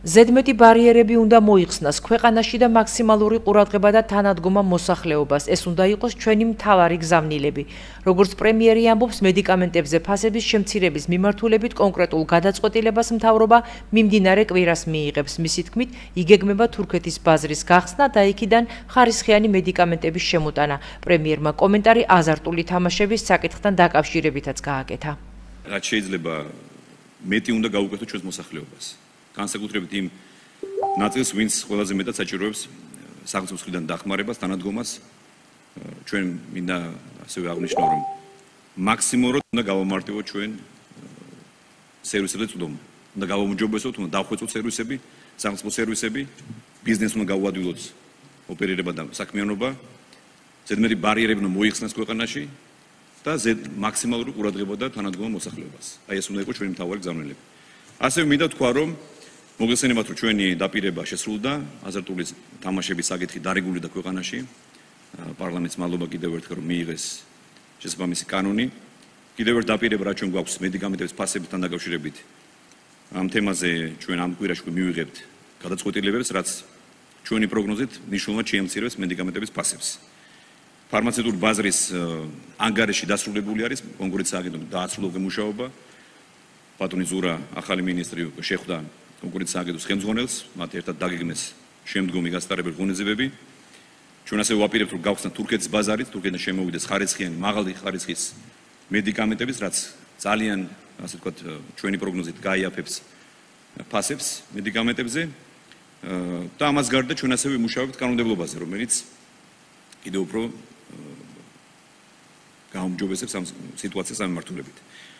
ზედმეტი ბარიერები უნდა მოიხსნას ქვეყანაში და მაქსიმალური ყურადღება და თანადგომა მოსახლეობას. ეს უნდა იყოს ჩვენი მთავარი გზავნილები. როგორც პრემიერი ამბობს, მედიკამენტებზე ფასების შემცირების მიმართულებით კონკრეტულ გადაწყვეტილებას მთავრობა მიმდინარე კვირას მიიღებს. მისი თქმით, იგეგმება თურქეთის ბაზრის გახსნა და იქიდან ხარისხიანი მედიკამენტების შემოტანა. პრემიერმა კომენტარი აზარტული თამაშების საკითხთან დაკავშირებითაც გააკეთა. რაც შეიძლება მეტი უნდა გაუკეთოთ ჩვენს მოსახლეობას. განსაკუთრებით იმ ნაწილს, ვინც ყველაზე მეტად საჭიროებს სახელმწიფოს მხრიდან დახმარებას, თანადგომას, ჩვენ მინდა ასევე აღნიშნო, რომ მაქსიმალურად უნდა გავამარტივოთ ჩვენ სერვისებზე წვდომა. უნდა გავაუმჯობესოთ, უნდა დავხვეწოთ სერვისები, სახელმწიფო სერვისები, ბიზნესს უნდა გაუადვილოთ ოპერირება და საქმიანობა, ზედმეტი ბარიერები უნდა მოიხსნას ქვეყანაში და მაქსიმალური ყურადღება და თანადგომა მოსახლეობას. აი ეს უნდა იყოს ჩვენი მთავარი გზავნილება. ასევე მინდა თქვა, რომ მოგესალმებით, რომ ჩვენი დაპირება შესრულდა, აზარტული თამაშების საკითხი დარეგულირდა ქვეყანაში. პარლამენტის მადლობა კიდევ ერთხელ, რომ მიიღეს შესაბამისი კანონი. კიდევ ერთ დაპირება, რაც ჩვენ გვაქვს მედიკამენტების ფასებთან დაკავშირებით. ამ თემაზე ჩვენ ამ კვირაში მივიღებთ გადაწყვეტილებებს, რაც ჩვენი პროგნოზით მნიშვნელოვნად შეემცირებს მედიკამენტების ფასებს. ფარმაცევტული ბაზრის ანგარიში დასრულებული არის კონკურენციის სააგენტოს დაასრულა მუშაობა. ბატონი ზურა, ახალი მინისტრი შეხვდა კონკურენციის სააგენტოს ხელმძღვანელს, მათ ერთად დაგეგმეს შემდგომი გასტარებელი ღონისძიებები. ჩვენ ასევე ვაპირებთ, რომ გავხსნათ თურქეთის ბაზარით, თურქეთიდან შემოვიდეს ხარისხიანი, მაღალი ხარისხის მედიკამენტების, რაც ძალიან, ასე ვთქვათ, ჩვენი პროგნოზით გაიაფებს ფასებს მედიკამენტებზე. და ამას გარდა ჩვენ ასევე ვიმუშავებთ კანონმდებლობაზე, რომელიც კიდევ უფრო გაუმჯობესებს ამ სიტუაციას ამ მიმართულებით.